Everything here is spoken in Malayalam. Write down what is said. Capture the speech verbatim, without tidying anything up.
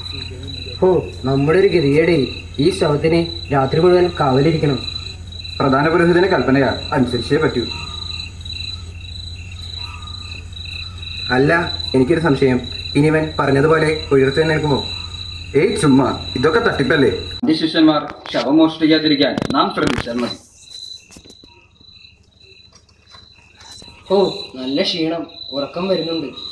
ഓ നമ്മുടെ ഒരു ഗതികേടേ, ഈ ശവത്തിന് രാത്രി മുഴുവൻ കാവലിരിക്കണം. പ്രധാന പുരോഹിതന്റെ കൽപ്പനയാ, അനുസരിച്ചേ പറ്റൂ. അല്ല, എനിക്കൊരു സംശയം. ഇനിവൻ പറഞ്ഞതുപോലെ ഉയർത്തി നിൽക്കുമോ? ഏയ് ചുമ്മാ, ഇതൊക്കെ തട്ടിപ്പല്ലേ. എന്റെ ശിഷ്യന്മാർ ശവം മോഷ്ടിക്കാതിരിക്കാൻ നാം ശ്രദ്ധിച്ചാൽ മതി. ഓ നല്ല ക്ഷീണം, ഉറക്കം വരുന്നുണ്ട്.